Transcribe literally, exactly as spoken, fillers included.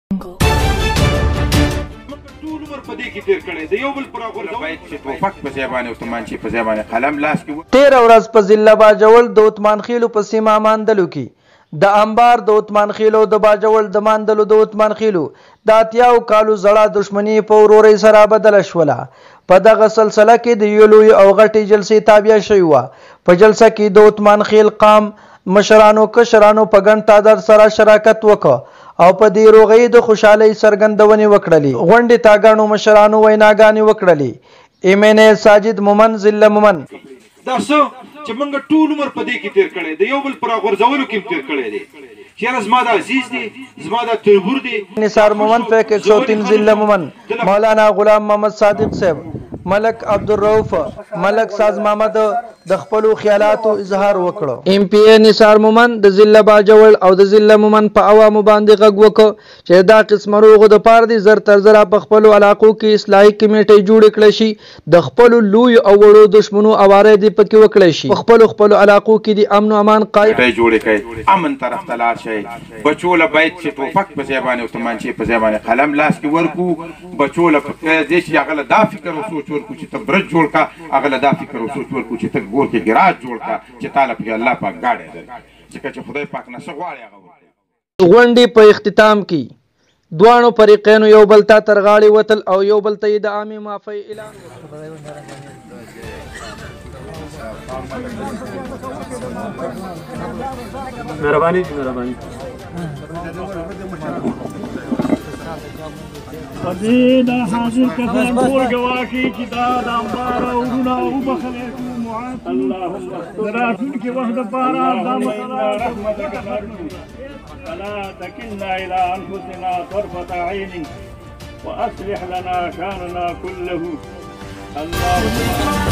تیره ورځ په ضلع باجوړ د عثمان خیلو په سیمه ماندلو کې د انبار د عثمان خیلو د باجوړ د ماندلو د عثمان خیلو د اتیاو کالو زړه دښمنی په ورورۍ سره بدله شوله. په دغه سلسله کې د یو لوی او غټې جلسې تابع شوې وه. په جلسه کې د عثمان خیل قام مشرانو کشرانو په ګڼ تعداد سره شراکت وکړ او په دې روغې د خوشحالۍ څرګندونې وکړلې. غونډې ته ګڼو مشرانو ویناګانې وکړلې. ایم این اے ساجد مومن ضلع مومن دا څه چې موږ ټول عمر په دې کې تیر کړی د یو بل پر غورځولو کې تیر کړی دی. چیرې زما د عزیز دی زما د تربور دی. نثار مومن فیک ایک سو تین ضلع مومن مولانا غلام محمد صادق صاحب ملک عبدالرؤف ملک ساز محمد د خپل خیالاتو اظهار وکړو. ایم پی ای نثار مومن د ضلع باجوړ او د ضلع مومن په عوامو باندې غږ وکړ چې دا قسم روغو د پاره دي زر تر زره په خپل علاقو کې اصلاحي کمیټې جوړ کړي شي د خپل لوی او وړو دشمنو اواره دي پکې وکړي شي په خپل خپل علاقو کې د امن او امان قائم جوړ کړي امن طرف ته لاړ شي. بچو له باید چې توفق په ځبانه او تمانچې په ځبانه قلم لاس کې ورکو. بچو له دې چې هغه دا فکر او سوچ ورکو چې ته برج جوړ کا هغه دا فکر او سوچ ورکو چې ته ګور کې ګراج جوړ کا چې تعالی په الله پاک گاډي ده چې خدای پاک نه غواړي هغه. غونډې په اختتام کې دوانو فریقینو یو بل ته تر غاړې وتل او یو بل ته د عامې معافۍ اعلان مهرباني مهرباني فدينا حاضر كفن ټول گواکي چې دا د انبار اورونه او بخلیکو معاف اللهم دراتون کې وخت پارا د رحمتك فلا تكلنا الى انفسنا طرفة عين واصلح لنا شاننا كله اللهم